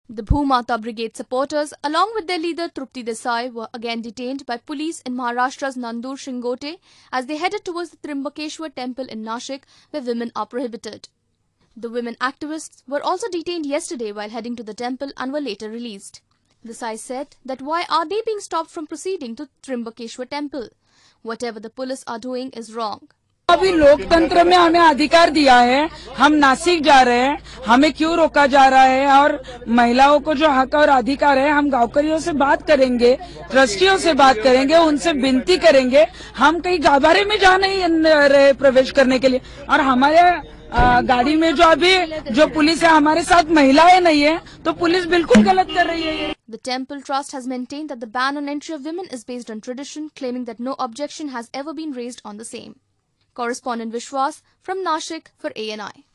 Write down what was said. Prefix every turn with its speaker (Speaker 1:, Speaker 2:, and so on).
Speaker 1: The Bhumata Brigade supporters, along with their leader Trupti Desai, were again detained by police in Maharashtra's Nandur Shingote as they headed towards the Trimbakeshwar temple in Nashik, where women are prohibited. The women activists were also detained yesterday while heading to the temple and were later released. Desai said that why are they being stopped from proceeding to Trimbakeshwar temple? Whatever the police are doing is wrong.
Speaker 2: अभी लोकतंत्र में हमें अधिकार दिया है, हम नासिक जा रहे हैं, हमें क्यों रोका जा रहा है? और महिलाओं को जो हक और अधिकार है, हम गांवकरियों से बात करेंगे, ट्रस्टियों से बात करेंगे, उनसे विनती करेंगे। हम कहीं गाभारे में जा नहीं रहे प्रवेश करने के लिए। और हमारे गाड़ी में जो अभी जो पुलिस है, हमारे साथ महिलाएं नहीं है, तो पुलिस बिल्कुल गलत कर रही है।
Speaker 1: The temple trust has maintained that the ban on entry of women is based on tradition, claiming that no objection has ever been raised on the same. Correspondent Vishwas from Nashik for ANI.